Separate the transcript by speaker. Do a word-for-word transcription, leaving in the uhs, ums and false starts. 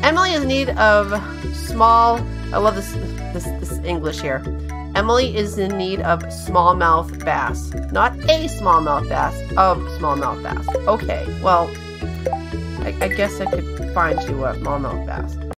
Speaker 1: Emily is in need of small. I love this this this English here. Emily is in need of smallmouth bass, not a smallmouth bass, of smallmouth bass. Okay, well, I, I guess I could find you a smallmouth bass.